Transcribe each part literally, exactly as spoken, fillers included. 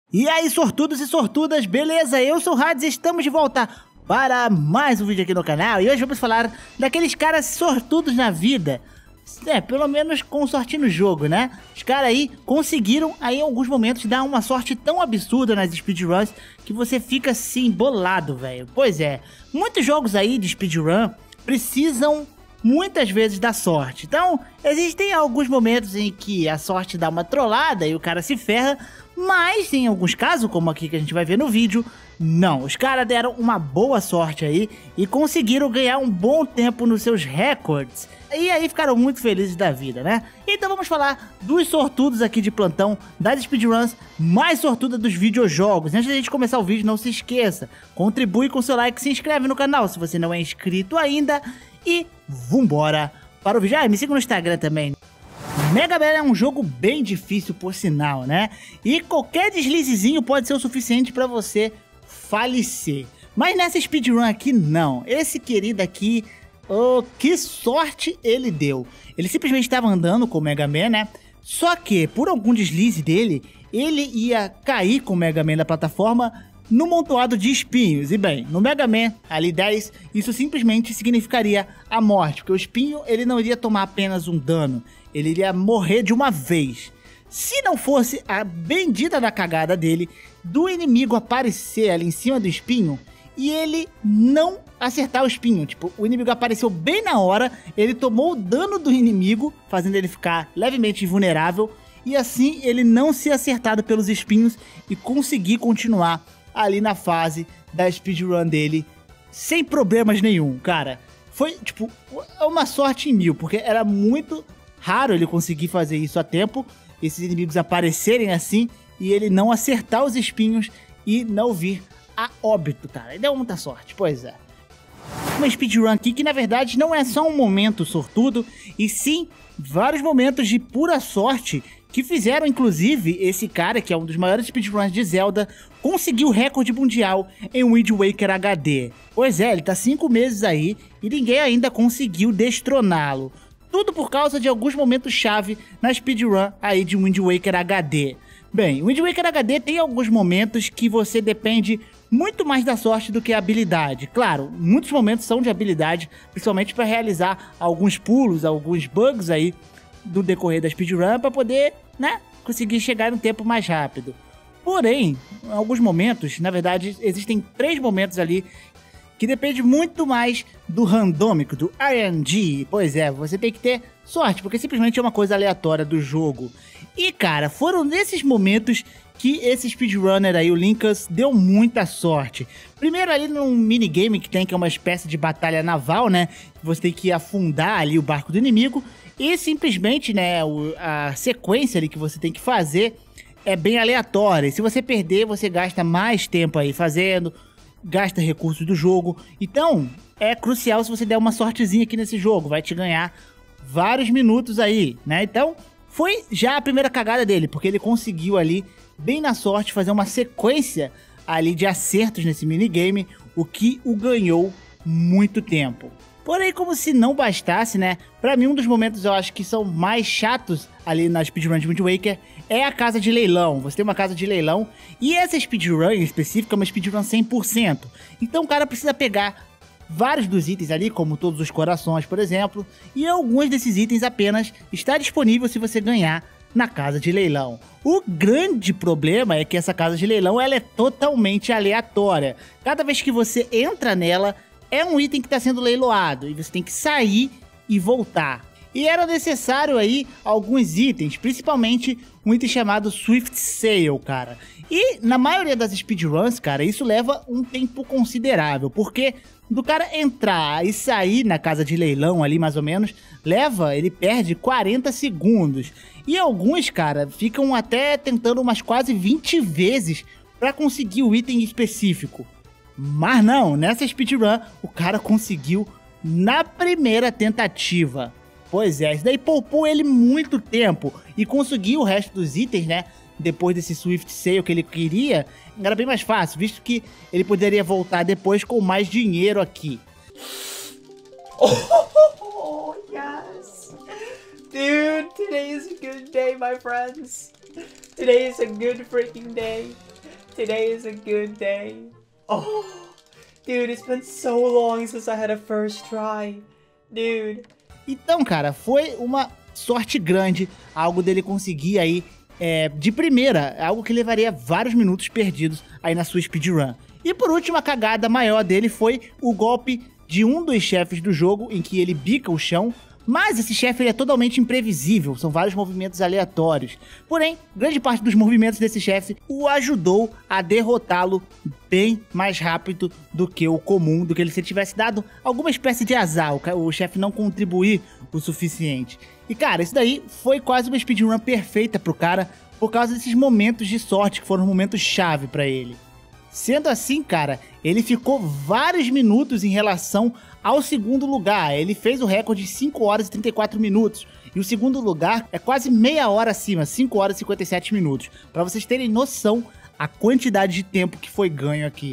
E aí, sortudos e sortudas, beleza? Eu sou o Hades e estamos de volta para mais um vídeo aqui no canal. E hoje vamos falar daqueles caras sortudos na vida. É, pelo menos com sorte no jogo, né? Os caras aí conseguiram aí em alguns momentos dar uma sorte tão absurda nas speedruns que você fica assim, bolado, velho. Pois é, muitos jogos aí de speedrun precisam muitas vezes da sorte. Então, existem alguns momentos em que a sorte dá uma trollada e o cara se ferra, mas em alguns casos, como aqui que a gente vai ver no vídeo, não. Os caras deram uma boa sorte aí e conseguiram ganhar um bom tempo nos seus recordes. E aí ficaram muito felizes da vida, né? Então vamos falar dos sortudos aqui de plantão, das speedruns mais sortudas dos videojogos. Antes da gente começar o vídeo, não se esqueça, contribui com seu like, se inscreve no canal se você não é inscrito ainda e vambora para o vídeo. Ah, me siga no Instagram também. Mega Man é um jogo bem difícil, por sinal, né? E qualquer deslizezinho pode ser o suficiente para você falecer. Mas nessa speedrun aqui, não. Esse querido aqui, oh, que sorte ele deu. Ele simplesmente estava andando com o Mega Man, né? Só que, por algum deslize dele, ele ia cair com o Mega Man da plataforma no montoado de espinhos. E bem, no Mega Man, ali dez, isso simplesmente significaria a morte, porque o espinho ele não iria tomar apenas um dano, ele iria morrer de uma vez. Se não fosse a bendita da cagada dele, do inimigo aparecer ali em cima do espinho e ele não acertar o espinho. Tipo, o inimigo apareceu bem na hora, ele tomou o dano do inimigo, fazendo ele ficar levemente invulnerável, e assim ele não ser acertado pelos espinhos e conseguir continuar ali na fase da speedrun dele sem problemas nenhum, cara. Foi, tipo, uma sorte em mil, porque era muito raro ele conseguir fazer isso a tempo, esses inimigos aparecerem assim e ele não acertar os espinhos e não vir a óbito, cara. Deu muita sorte, pois é. Uma speedrun aqui que na verdade não é só um momento sortudo, e sim vários momentos de pura sorte que fizeram inclusive esse cara, que é um dos maiores speedruns de Zelda, conseguir o recorde mundial em Wind Waker H D. Pois é, ele tá cinco meses aí e ninguém ainda conseguiu destroná-lo. Tudo por causa de alguns momentos chave na speedrun aí de Wind Waker H D. Bem, Wind Waker H D tem alguns momentos que você depende muito mais da sorte do que a habilidade. Claro, muitos momentos são de habilidade, principalmente para realizar alguns pulos, alguns bugs aí do decorrer da speedrun para poder, né, conseguir chegar no tempo mais rápido. Porém, em alguns momentos, na verdade, existem três momentos ali que depende muito mais do randômico, do R N G. Pois é, você tem que ter sorte, porque simplesmente é uma coisa aleatória do jogo. E cara, foram nesses momentos que esse speedrunner aí, o Linkus, deu muita sorte. Primeiro ali num minigame que tem, que é uma espécie de batalha naval, né? Você tem que afundar ali o barco do inimigo. E simplesmente, né, a sequência ali que você tem que fazer é bem aleatória. E se você perder, você gasta mais tempo aí fazendo, gasta recursos do jogo. Então, é crucial se você der uma sortezinha aqui nesse jogo. Vai te ganhar vários minutos aí, né? Então, foi já a primeira cagada dele, porque ele conseguiu ali, bem na sorte, fazer uma sequência ali de acertos nesse minigame, o que o ganhou muito tempo. Porém, como se não bastasse, né? Pra mim, um dos momentos eu acho que são mais chatos ali na speedrun de Wind Waker é a casa de leilão. Você tem uma casa de leilão e essa speedrun em específico é uma speedrun cem por cento. Então o cara precisa pegar vários dos itens ali, como todos os corações, por exemplo, e alguns desses itens apenas está disponível se você ganhar na casa de leilão. O grande problema é que essa casa de leilão ela é totalmente aleatória. Cada vez que você entra nela, é um item que está sendo leiloado e você tem que sair e voltar. E era necessário aí alguns itens, principalmente um item chamado Swift Sail, cara. E na maioria das speedruns, cara, isso leva um tempo considerável, porque do cara entrar e sair na casa de leilão ali, mais ou menos, leva, ele perde quarenta segundos. E alguns, cara, ficam até tentando umas quase vinte vezes para conseguir o item específico. Mas não, nessa speedrun, o cara conseguiu na primeira tentativa. Pois é, isso daí poupou ele muito tempo e conseguiu o resto dos itens, né? Depois desse Swift Sail que ele queria, era bem mais fácil, visto que ele poderia voltar depois com mais dinheiro aqui. Oh, yes! Dude, today is a good day, my friends. Today is a good freaking day. Today is a good day. Oh, dude, it's been so long since I had a first try. Dude. Então, cara, foi uma sorte grande algo dele conseguir aí é, de primeira, algo que levaria vários minutos perdidos aí na sua speedrun. E por último, a cagada maior dele foi o golpe de um dos chefes do jogo, em que ele bica o chão, mas esse chefe ele é totalmente imprevisível, são vários movimentos aleatórios. Porém, grande parte dos movimentos desse chefe o ajudou a derrotá-lo bem mais rápido do que o comum, do que ele se tivesse dado alguma espécie de azar, o, o chefe não contribuir o suficiente. E cara, isso daí foi quase uma speedrun perfeita pro cara, por causa desses momentos de sorte, que foram momentos chave pra ele. Sendo assim, cara, ele ficou vários minutos em relação ao segundo lugar. Ele fez o recorde de cinco horas e trinta e quatro minutos. E o segundo lugar é quase meia hora acima, cinco horas e cinquenta e sete minutos. Pra vocês terem noção a quantidade de tempo que foi ganho aqui.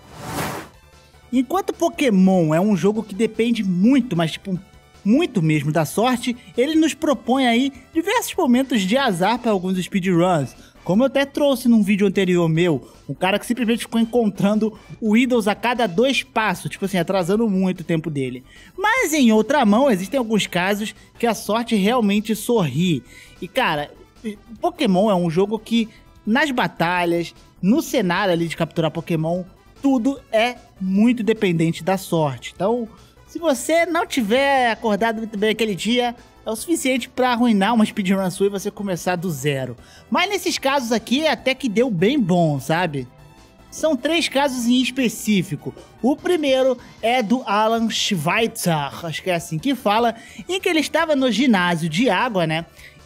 Enquanto Pokémon é um jogo que depende muito, mas tipo, muito mesmo da sorte, ele nos propõe aí diversos momentos de azar para alguns speedruns. Como eu até trouxe num vídeo anterior meu, um cara que simplesmente ficou encontrando o Idols a cada dois passos, tipo assim, atrasando muito o tempo dele. Mas em outra mão, existem alguns casos que a sorte realmente sorri. E cara, Pokémon é um jogo que nas batalhas, no cenário ali de capturar Pokémon, tudo é muito dependente da sorte. Então, se você não tiver acordado muito bem aquele dia, é o suficiente pra arruinar uma speedrun sua e você começar do zero. Mas nesses casos aqui, até que deu bem bom, sabe? São três casos em específico. O primeiro é do Alan Schweitzer, acho que é assim que fala, em que ele estava no ginásio de água, né?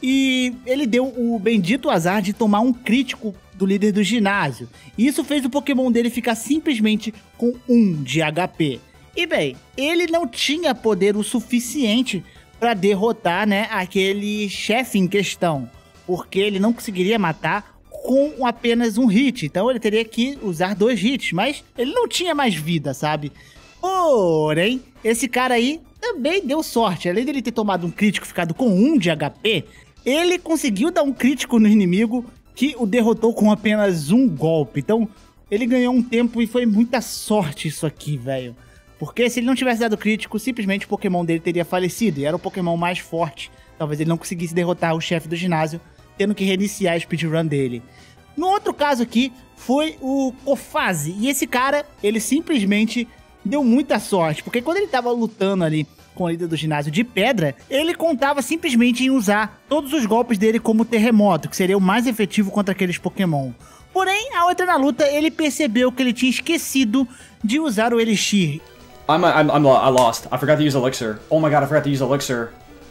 E ele deu o bendito azar de tomar um crítico do líder do ginásio. E isso fez o Pokémon dele ficar simplesmente com um de H P. E bem, ele não tinha poder o suficiente para derrotar, né, aquele chefe em questão, porque ele não conseguiria matar com apenas um hit, então ele teria que usar dois hits, mas ele não tinha mais vida, sabe? Porém, esse cara aí também deu sorte, além dele ter tomado um crítico ficado com um de H P, ele conseguiu dar um crítico no inimigo que o derrotou com apenas um golpe, então ele ganhou um tempo e foi muita sorte isso aqui, velho. Porque se ele não tivesse dado crítico, simplesmente o Pokémon dele teria falecido. E era o Pokémon mais forte. Talvez ele não conseguisse derrotar o chefe do ginásio, tendo que reiniciar a speedrun dele. No outro caso aqui, foi o Kofazi. E esse cara, ele simplesmente deu muita sorte. Porque quando ele tava lutando ali com o líder do ginásio de pedra, ele contava simplesmente em usar todos os golpes dele como terremoto, que seria o mais efetivo contra aqueles Pokémon. Porém, ao entrar na luta, ele percebeu que ele tinha esquecido de usar o Elixir. I'm, I'm, I'm, I lost. I forgot to use Elixir. Oh my god, I forgot to use Elixir.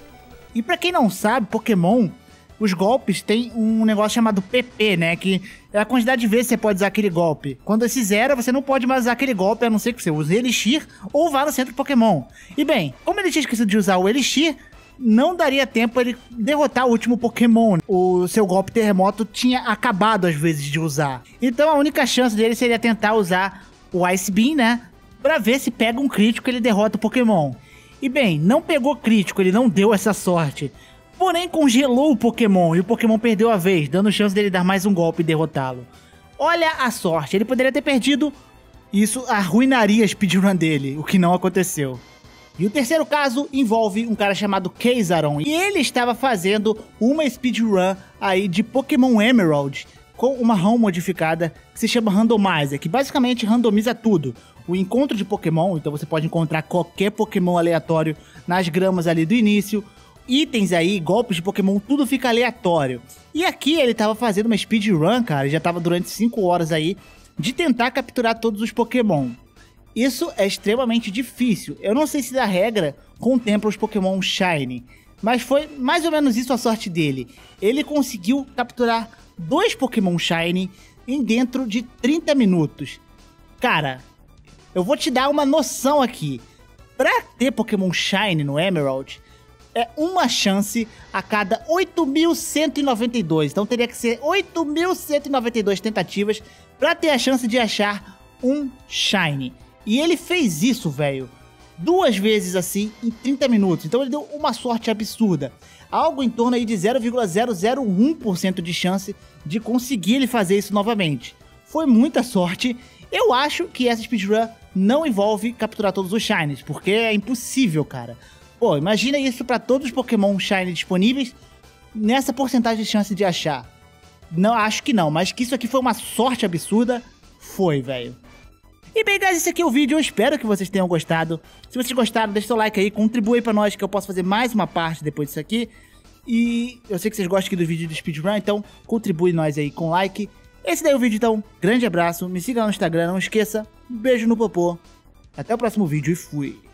E pra quem não sabe, Pokémon, os golpes tem um negócio chamado P P, né? Que é a quantidade de vezes que você pode usar aquele golpe. Quando esse zero, você não pode mais usar aquele golpe, a não ser que você use Elixir ou vá no centro Pokémon. E bem, como ele tinha esquecido de usar o Elixir, não daria tempo ele derrotar o último Pokémon. O seu golpe terremoto tinha acabado às vezes de usar. Então a única chance dele seria tentar usar o Ice Beam, né? Pra ver se pega um crítico e ele derrota o Pokémon. E bem, não pegou crítico, ele não deu essa sorte. Porém, congelou o Pokémon e o Pokémon perdeu a vez, dando chance dele dar mais um golpe e derrotá-lo. Olha a sorte, ele poderia ter perdido, isso arruinaria a speedrun dele, o que não aconteceu. E o terceiro caso envolve um cara chamado Keizaron, e ele estava fazendo uma speedrun aí de Pokémon Emerald, com uma ROM modificada que se chama Randomizer, que basicamente randomiza tudo. O encontro de Pokémon, então você pode encontrar qualquer Pokémon aleatório nas gramas ali do início, itens aí, golpes de Pokémon, tudo fica aleatório. E aqui ele tava fazendo uma speedrun, cara, já tava durante cinco horas aí, de tentar capturar todos os Pokémon. Isso é extremamente difícil, eu não sei se da regra contempla os Pokémon Shiny, mas foi mais ou menos isso a sorte dele. Ele conseguiu capturar dois Pokémon Shiny em dentro de trinta minutos. Cara, eu vou te dar uma noção aqui. Pra ter Pokémon Shiny no Emerald, é uma chance a cada oito mil cento e noventa e dois. Então teria que ser oito mil cento e noventa e duas tentativas pra ter a chance de achar um Shiny. E ele fez isso, velho, duas vezes assim em trinta minutos. Então ele deu uma sorte absurda. Algo em torno aí de zero vírgula zero zero um por cento de chance de conseguir ele fazer isso novamente. foi muita sorte. Eu acho que essa speedrun não envolve capturar todos os Shinies, porque é impossível, cara. Pô, imagina isso pra todos os Pokémon Shiny disponíveis, nessa porcentagem de chance de achar. Não, acho que não, mas que isso aqui foi uma sorte absurda, foi, velho. E bem, guys, esse aqui é o vídeo, eu espero que vocês tenham gostado. Se vocês gostaram, deixa seu like aí, contribui aí pra nós, que eu posso fazer mais uma parte depois disso aqui. E eu sei que vocês gostam aqui do vídeo do speedrun, então contribui nós aí com like. Esse daí é o vídeo, então. Grande abraço, me siga lá no Instagram, não esqueça. Um beijo no popô. Até o próximo vídeo e fui.